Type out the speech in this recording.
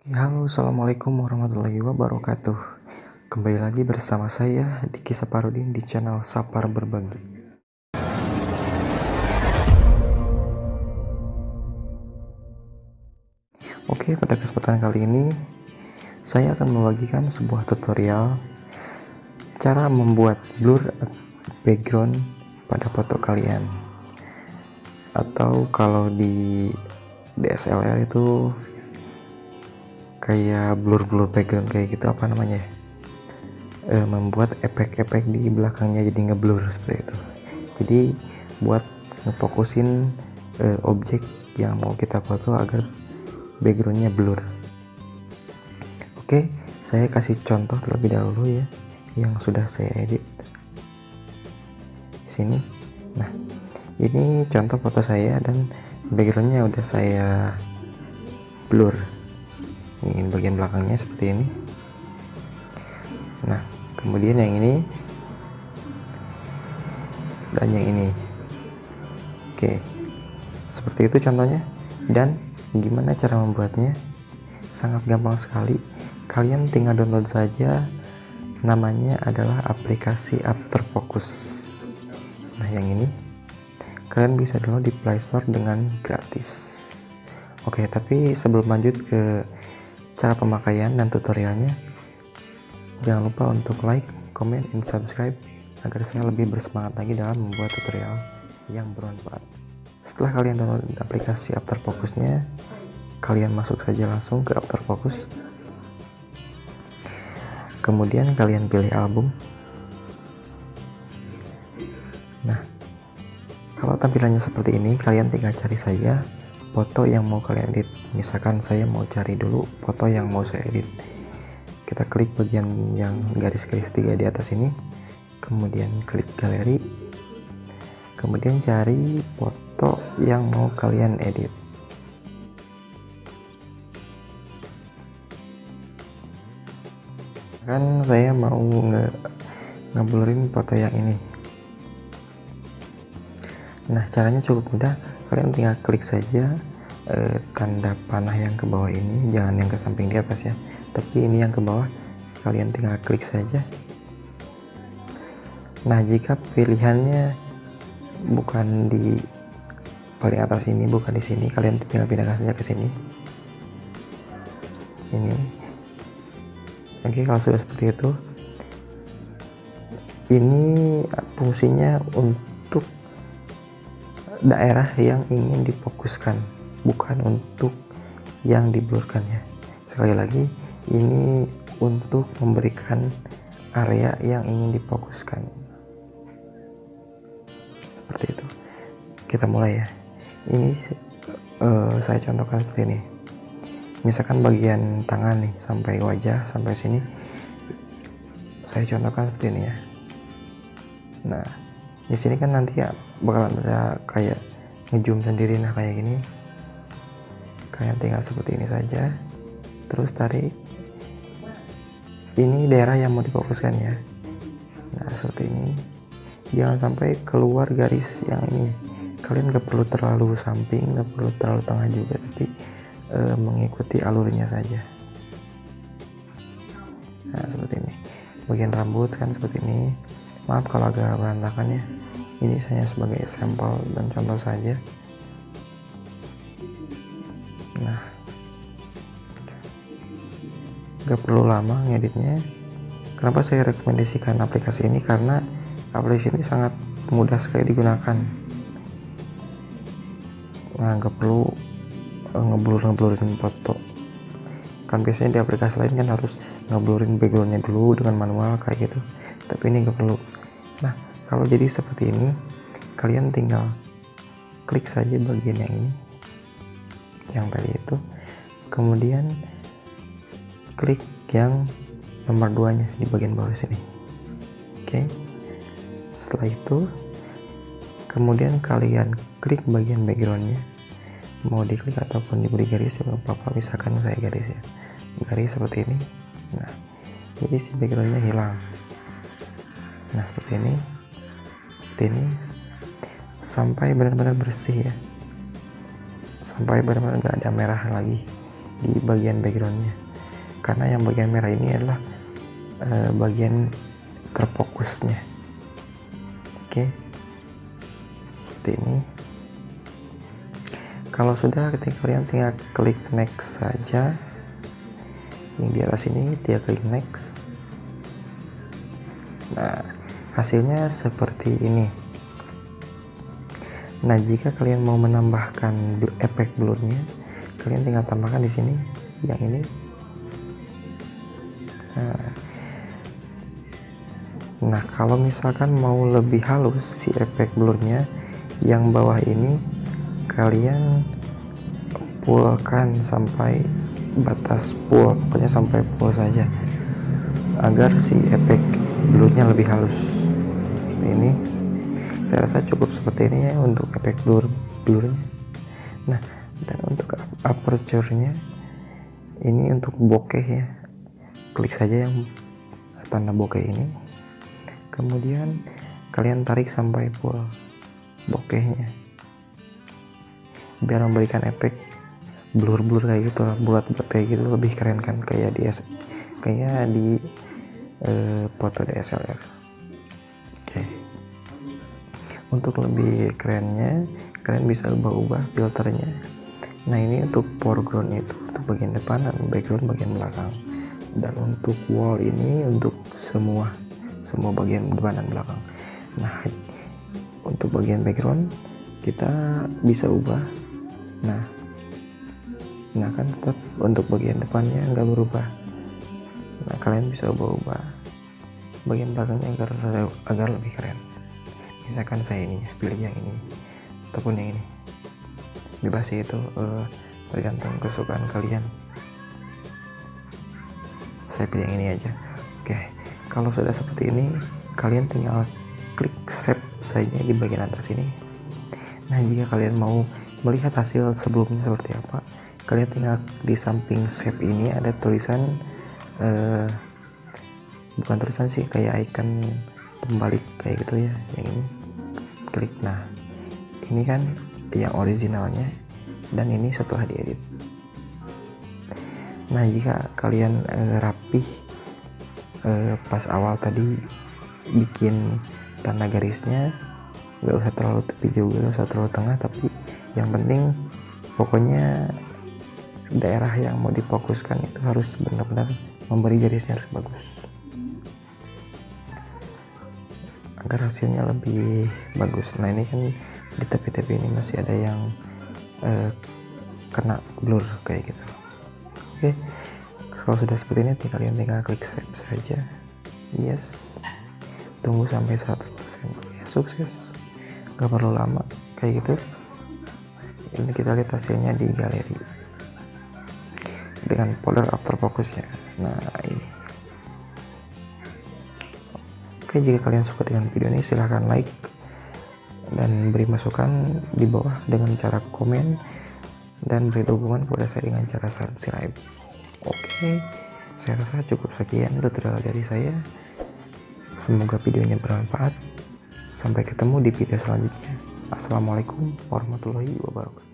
Halo, assalamualaikum warahmatullahi wabarakatuh. Kembali lagi bersama saya Diki Saparudin di channel Sapar Berbagi. Oke, pada kesempatan kali ini saya akan membagikan sebuah tutorial cara membuat blur background pada foto kalian, atau kalau di DSLR itu kayak blur background kayak gitu, apa namanya, membuat efek-efek di belakangnya jadi ngeblur seperti itu. Jadi buat ngefokusin objek yang mau kita foto agar backgroundnya blur. Oke, saya kasih contoh terlebih dahulu ya yang sudah saya edit di sini. Nah, ini contoh foto saya dan backgroundnya udah saya blur. Ini bagian belakangnya seperti ini. Nah, kemudian yang ini dan yang ini. Oke, seperti itu contohnya. Dan gimana cara membuatnya? Sangat gampang sekali. Kalian tinggal download saja, namanya adalah aplikasi After Focus. Nah, yang ini kalian bisa download di Play Store dengan gratis. Oke, tapi sebelum lanjut ke cara pemakaian dan tutorialnya, jangan lupa untuk like, comment, and subscribe agar saya lebih bersemangat lagi dalam membuat tutorial yang bermanfaat. Setelah kalian download aplikasi After Focusnya, kalian masuk saja langsung ke After Focus. Kemudian kalian pilih album. Nah, kalau tampilannya seperti ini, kalian tinggal cari saja foto yang mau kalian edit. Misalkan saya mau cari dulu foto yang mau saya edit. Kita klik bagian yang garis-garis 3 di atas ini, kemudian klik galeri, kemudian cari foto yang mau kalian edit. Kan saya mau ngeblurin foto yang ini. Nah, caranya cukup mudah. Kalian tinggal klik saja tanda panah yang ke bawah ini, jangan yang ke samping di atas ya, tapi ini yang ke bawah. Kalian tinggal klik saja. Nah, jika pilihannya bukan di paling atas ini, bukan di sini, kalian tinggal pindahkan saja ke sini. Ini. Oke, kalau sudah seperti itu, ini fungsinya untuk daerah yang ingin difokuskan, bukan untuk yang diblurkan ya. Sekali lagi, ini untuk memberikan area yang ingin difokuskan. Seperti itu. Kita mulai ya. Ini saya contohkan seperti ini. Misalkan bagian tangan nih sampai wajah sampai sini, saya contohkan seperti ini ya. Nah, di sini kan nanti ya bakal ada kayak ngezoom sendiri. Nah, kayak gini, kalian tinggal seperti ini saja, terus tarik. Ini daerah yang mau difokuskan ya. Nah, seperti ini. Jangan sampai keluar garis yang ini. Kalian gak perlu terlalu samping, gak perlu terlalu tengah juga, tapi mengikuti alurnya saja. Nah, seperti ini. Bagian rambut kan seperti ini. Maaf kalau agak berantakan ya. Ini saya sebagai sampel dan contoh saja. Nah, gak perlu lama ngeditnya. Kenapa saya rekomendasikan aplikasi ini? Karena aplikasi ini sangat mudah sekali digunakan. Nah, gak perlu ngeblurin foto. Kan biasanya di aplikasi lain kan harus ngeblurin backgroundnya dulu dengan manual kayak gitu, tapi ini gak perlu. Nah, kalau jadi seperti ini, kalian tinggal klik saja bagian yang ini, yang tadi itu, kemudian klik yang nomor 2 nya di bagian bawah sini. Oke, setelah itu kemudian kalian klik bagian backgroundnya, mau diklik ataupun diberi garis juga apa-apa. Misalkan saya garis ya, garis seperti ini. Nah, jadi si backgroundnya hilang. Nah, seperti ini sampai benar-benar bersih ya, sampai benar-benar nggak ada merah lagi. di bagian backgroundnya, karena yang bagian merah ini adalah bagian terfokusnya. Oke, seperti ini. Kalau sudah, ketika kalian tinggal klik next saja, yang di atas ini dia klik next. Nah, hasilnya seperti ini. Nah, jika kalian mau menambahkan efek blurnya, kalian tinggal tambahkan di sini yang ini. Nah, kalau misalkan mau lebih halus si efek blurnya, yang bawah ini kalian fullkan sampai batas full, pokoknya sampai full saja, agar si efek blurnya lebih halus. Seperti ini. Saya rasa cukup seperti ini ya untuk efek blurnya. Nah, dan untuk aperture-nya ini untuk bokeh ya, klik saja yang tanda bokeh ini, kemudian kalian tarik sampai full bokehnya biar memberikan efek blur kayak gitu, bulat kayak gitu, lebih keren kan, kayak di foto DSLR. Oke. Untuk lebih kerennya kalian bisa ubah filternya. Nah, ini untuk foreground itu untuk bagian depan, dan background bagian belakang. Dan untuk wall ini untuk semua bagian depan dan belakang. Nah, untuk bagian background kita bisa ubah. Nah kan tetap untuk bagian depannya nggak berubah. Nah, kalian bisa ubah bagian belakangnya agar lebih keren. Misalkan saya ini pilih yang ini ataupun yang ini, bebas sih, itu tergantung kesukaan kalian. Saya pilih yang ini aja. Oke, kalau sudah seperti ini, kalian tinggal klik save saja di bagian atas ini. Nah, jika kalian mau melihat hasil sebelumnya seperti apa, kalian tinggal di samping save ini ada tulisan, bukan tulisan sih, kayak icon pembalik kayak gitu ya, yang ini klik. Nah, ini kan yang originalnya, dan ini setelah diedit. Nah, jika kalian rapih pas awal tadi bikin tanda garisnya, nggak usah terlalu tepi juga, nggak usah terlalu tengah, tapi yang penting pokoknya daerah yang mau difokuskan itu harus benar-benar memberi garisnya harus bagus, agar hasilnya lebih bagus. Nah, ini kan di tepi-tepi ini masih ada yang kena blur kayak gitu. Oke, kalau sudah seperti ini kalian tinggal klik save saja. Yes, tunggu sampai 100%. Ya, sukses, gak perlu lama kayak gitu. Ini kita lihat hasilnya di galeri dengan folder after focusnya. Nah, ini. Oke, jika kalian suka dengan video ini, silahkan like dan beri masukan di bawah dengan cara komen, dan beri dukungan kepada saya dengan cara subscribe. Oke, saya rasa cukup sekian tutorial dari saya. Semoga videonya bermanfaat. Sampai ketemu di video selanjutnya. Assalamualaikum warahmatullahi wabarakatuh.